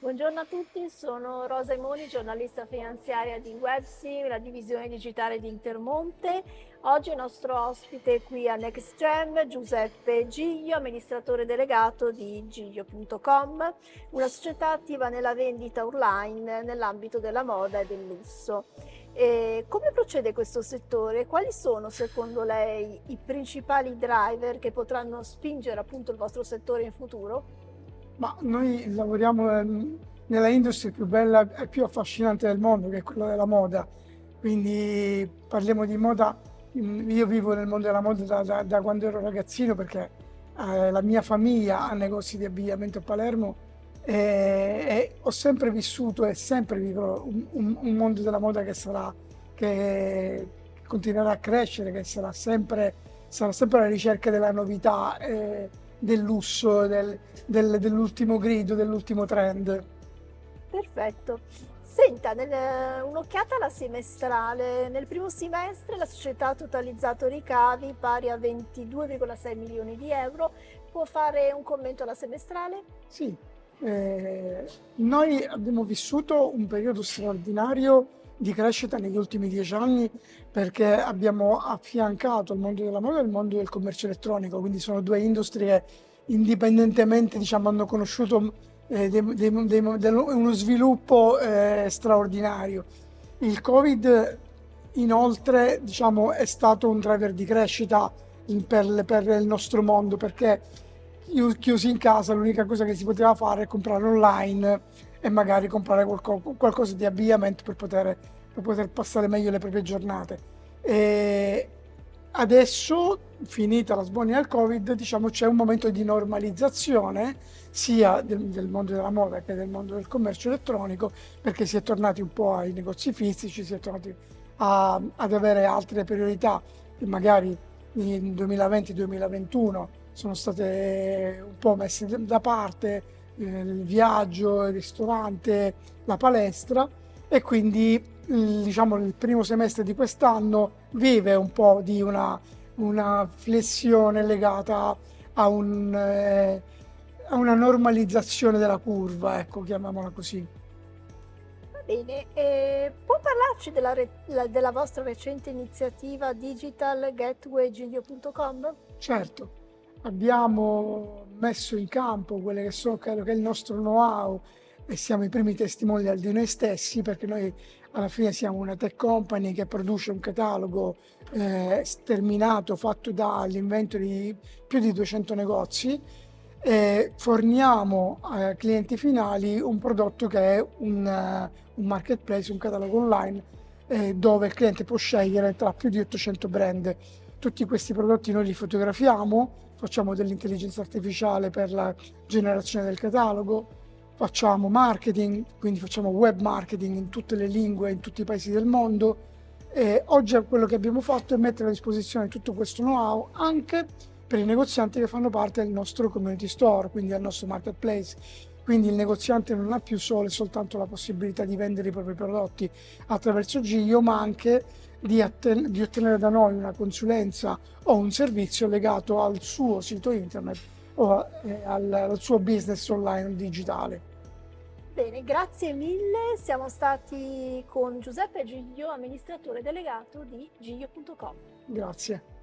Buongiorno a tutti, sono Rosa Imoni, giornalista finanziaria di Websim, la divisione digitale di Intermonte. Oggi il nostro ospite qui a NextGen, Giuseppe Giglio, amministratore delegato di Giglio.com, una società attiva nella vendita online nell'ambito della moda e del lusso. Come procede questo settore? Quali sono secondo lei i principali driver che potranno spingere appunto il vostro settore in futuro? Ma noi lavoriamo nella industria più bella e più affascinante del mondo, che è quella della moda. Quindi parliamo di moda. Io vivo nel mondo della moda da quando ero ragazzino, perché la mia famiglia ha negozi di abbigliamento a Palermo e ho sempre vissuto e sempre vivrò un mondo della moda che continuerà a crescere, che sarà sempre alla ricerca della novità, del lusso, dell'ultimo grido, dell'ultimo trend. Perfetto. Senta, un'occhiata alla semestrale. Nel primo semestre la società ha totalizzato ricavi pari a 22,6 milioni di euro. Può fare un commento alla semestrale? Sì, noi abbiamo vissuto un periodo straordinario di crescita negli ultimi 10 anni, perché abbiamo affiancato il mondo della moda e il mondo del commercio elettronico, quindi sono due industrie che indipendentemente, diciamo, hanno conosciuto uno sviluppo straordinario. Il Covid inoltre, diciamo, è stato un driver di crescita per il nostro mondo, perché chiusi in casa l'unica cosa che si poteva fare è comprare online e magari comprare qualcosa di abbigliamento per poter passare meglio le proprie giornate. E adesso, finita la sbonia del Covid, diciamo c'è un momento di normalizzazione sia del mondo della moda che del mondo del commercio elettronico, perché si è tornati un po' ai negozi fisici, si è tornati ad avere altre priorità che magari nel 2020-2021 sono state un po' messe da parte, il viaggio, il ristorante, la palestra, e quindi diciamo il primo semestre di quest'anno vive un po' di una flessione legata a una normalizzazione della curva, ecco, chiamiamola così. Va bene. Può parlarci della vostra recente iniziativa Digital Gateway Giglio.com? Certo, abbiamo messo in campo quello che è il nostro know-how, e siamo i primi testimonial di noi stessi, perché noi alla fine siamo una tech company che produce un catalogo sterminato, fatto dall'invento di più di 200 negozi, e forniamo ai clienti finali un prodotto che è un marketplace, un catalogo online, dove il cliente può scegliere tra più di 800 brand. Tutti questi prodotti noi li fotografiamo, facciamo dell'intelligenza artificiale per la generazione del catalogo, facciamo marketing, quindi facciamo web marketing in tutte le lingue, in tutti i paesi del mondo. E oggi quello che abbiamo fatto è mettere a disposizione tutto questo know-how anche per i negozianti che fanno parte del nostro community store, quindi del nostro marketplace. Quindi il negoziante non ha più solo e soltanto la possibilità di vendere i propri prodotti attraverso Giglio, ma anche di ottenere da noi una consulenza o un servizio legato al suo sito internet o al suo business online digitale. Bene, grazie mille. Siamo stati con Giuseppe Giglio, amministratore delegato di Giglio.com. Grazie.